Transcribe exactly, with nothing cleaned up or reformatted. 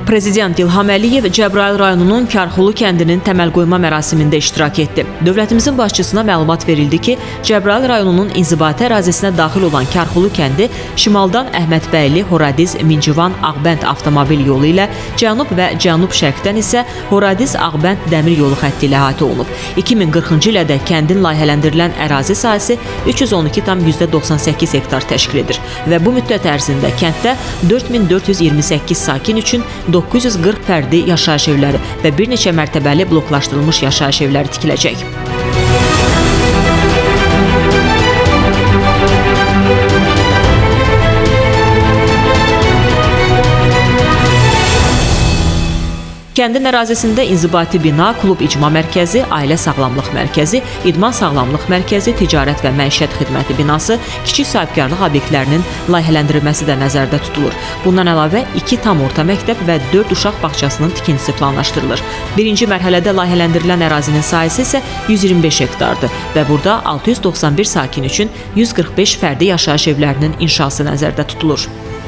Prezident İlham Əliyev Cəbrayıl rayonunun Karxulu kəndinin təməl qoyma mərasimində iştirak etdi. Dövlətimizin başçısına məlumat verildi ki, Cəbrayıl rayonunun inzibati ərazisinə daxil olan Karxulu kəndi şimaldan Əhmədbəyli, Horadiz, Mincivan, Ağbənd avtomobil yolu ilə, cənub və cənub-şərqdən isə Horadiz-Ağbənd dəmir yolu xətti ilə əhatə olunub. iki min qırxıncı ildə kəndin layihələndirilən ərazi sahəsi üç yüz on iki tam yüzdə doxsan səkkiz hektar təşkil edir və bu müddət ərzində kənddə dörd min dörd yüz iyirmi səkkiz sakin üçün doqquz yüz qırx fərdi yaşayış evləri və bir neçə mərtəbəli bloklaşdırılmış yaşayış evləri tikiləcək. Kəndin ərazisində inzibati bina, klub icma mərkəzi, ailə sağlamlıq mərkəzi, idman sağlamlıq mərkəzi, ticarət və məişət xidməti binası, kiçik sahibkarlıq obyektlərinin layihələndirilməsi də nəzərdə tutulur. Bundan əlavə iki tam orta məktəb və dörd uşaq bağçasının tikintisi planlaşdırılır. Birinci mərhələdə layihələndirilən ərazinin sahəsi isə yüz iyirmi beş hektardır və burada altı yüz doxsan bir sakin üçün yüz qırx beş fərdi yaşayış evlərinin inşası nəzərdə tutulur.